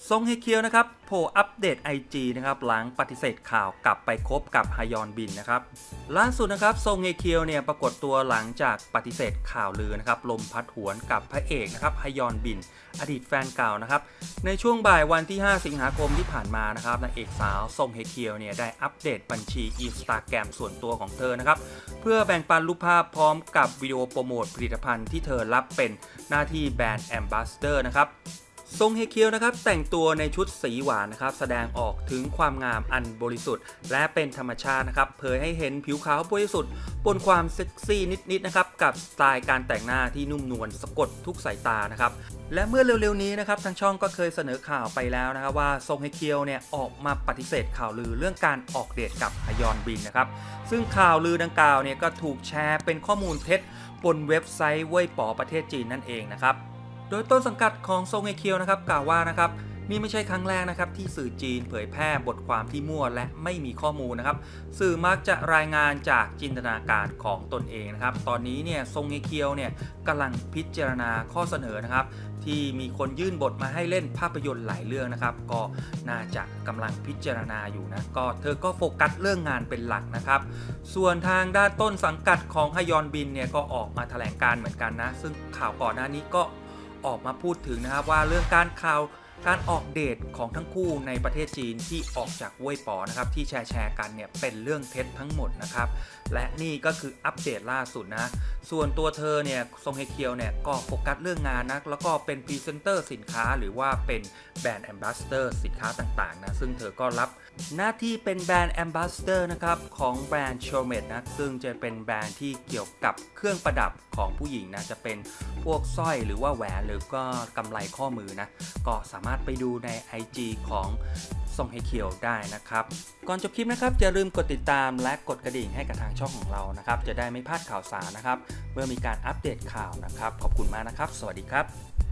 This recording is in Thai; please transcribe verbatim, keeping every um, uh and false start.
ซงเฮเคียวนะครับโผล่อัปเดต ไอ จี นะครับหลังปฏิเสธข่าวกลับไปคบกับฮยอนบินนะครับล่าสุดนะครับซงเฮเคียวเนี่ยปรากฏตัวหลังจากปฏิเสธข่าวลือนะครับลมพัดหวนกับพระเอกนะครับฮยอนบินอดีตแฟนเก่านะครับในช่วงบ่ายวันที่ห้าสิงหาคมที่ผ่านมานะครับนางเอกสาวซงเฮเคียวเนี่ยได้อัปเดตบัญชี Instagram ส่วนตัวของเธอนะครับเพื่อแบ่งปันรูปภาพพร้อมกับวิดีโอโปรโมทผลิตภัณฑ์ที่เธอรับเป็นหน้าที่แบรนด์แอมบาสเดอร์นะครับซงเฮเคียวนะครับแต่งตัวในชุดสีหวานนะครับแสดงออกถึงความงามอันบริสุทธิ์และเป็นธรรมชาตินะครับเผยให้เห็นผิวขาวบริสุทธิ์ปนความเซ็กซี่นิดๆนะครับกับสไตล์การแต่งหน้าที่นุ่มนวลสะกดทุกสายตานะครับและเมื่อเร็วๆนี้นะครับทางช่องก็เคยเสนอข่าวไปแล้วนะครับว่าซงเฮเคียวเนี่ยออกมาปฏิเสธข่าวลือเรื่องการออกเดทกับฮยอนบินนะครับซึ่งข่าวลือดังกล่าวเนี่ยก็ถูกแชร์เป็นข้อมูลเท็จบนเว็บไซต์เว่ยป๋อประเทศจีนนั่นเองนะครับโดยต้นสังกัดของซงเฮเคียวนะครับกล่าวว่านะครับนี่ไม่ใช่ครั้งแรกนะครับที่สื่อจีนเผยแพร่บทความที่มั่วและไม่มีข้อมูลนะครับสื่อมักจะรายงานจากจินตนาการของตนเองนะครับตอนนี้เนี่ยซงเฮเคียวเนี่ยกำลังพิจารณาข้อเสนอนะครับที่มีคนยื่นบทมาให้เล่นภาพยนตร์หลายเรื่องนะครับก็น่าจะกำลังพิจารณาอยู่นะก็เธอก็โฟกัสเรื่องงานเป็นหลักนะครับส่วนทางด้านต้นสังกัดของฮยอนบินเนี่ยก็ออกมาแถลงการเหมือนกันนะซึ่งข่าวก่อนหน้านี้ก็ออกมาพูดถึงนะครับว่าเรื่องการข่าวการออกเดทของทั้งคู่ในประเทศจีนที่ออกจากเว่ยป๋อนะครับที่แชร์แชร์กันเนี่ยเป็นเรื่องเท็จทั้งหมดนะครับและนี่ก็คืออัปเดตล่าสุดนะส่วนตัวเธอเนี่ยซงเฮเคียวเนี่ยก็โฟกัสเรื่องงานนะแล้วก็เป็นพรีเซนเตอร์สินค้าหรือว่าเป็นแบรนด์แอมบาสเดอร์สินค้าต่างๆนะซึ่งเธอก็รับหน้าที่เป็นแบรนด์แอมบาสเดอร์นะครับของแบรนด์โชเมดนะซึ่งจะเป็นแบรนด์ที่เกี่ยวกับเครื่องประดับของผู้หญิงนะจะเป็นพวกสร้อยหรือว่าแหวนหรือก็กำไลข้อมือนะก็สามารถไปดูใน ไอ จี ของซงเฮเคียวได้นะครับก่อนจบคลิปนะครับอย่าลืมกดติดตามและกดกระดิ่งให้กับทางช่องของเรานะครับจะได้ไม่พลาดข่าวสารนะครับเมื่อมีการอัปเดตข่าวนะครับขอบคุณมากนะครับสวัสดีครับ